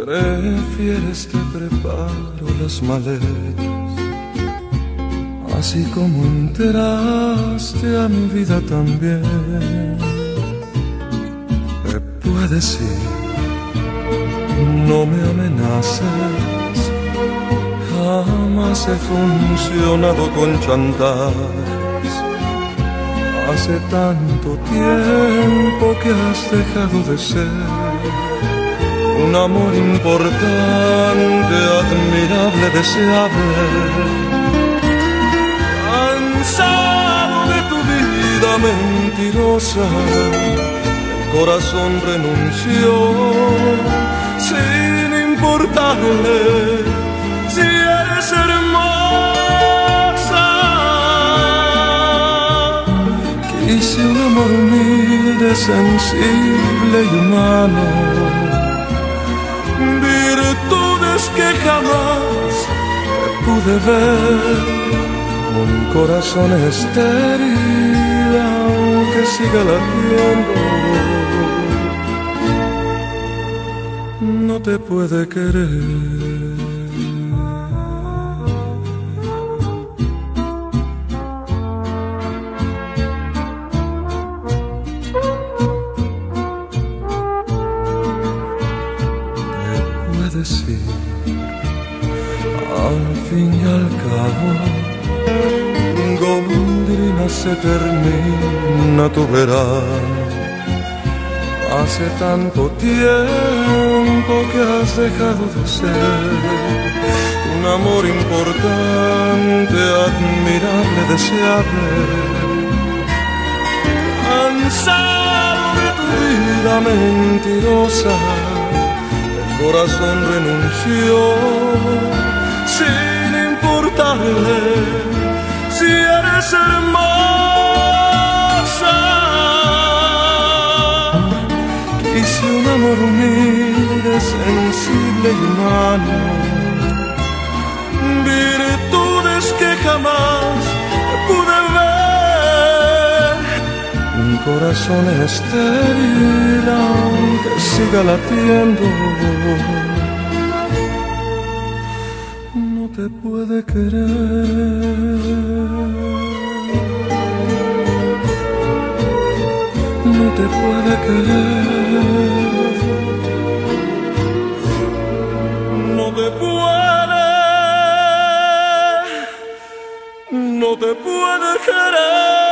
Prefieres te preparo las maletas, así como entraste a mi vida también. Te puedes ir, no me amenaces, jamás he funcionado con chantajes. Hace tanto tiempo que has dejado de ser un amor importante, admirable, deseable. Cansado de tu vida mentirosa, el corazón renunció sin importarle si eres hermosa. Quise un amor humilde, sensible y humano, virtudes que jamás pude ver. Un corazón estéril, aunque siga latiendo, no te puede querer. Decir, al fin y al cabo, golondrina, se termina tu verano. Hace tanto tiempo que has dejado de ser un amor importante, admirable, deseable. Cansado de tu vida mentirosa, corazón renunció sin importarle si eres hermosa. Quise un amor humilde, sensible y humano, virtudes que jamás pude ver. Un corazón estéril, aunque siga latiendo, no te puede querer. No te puede querer. No te puede, no te puede querer.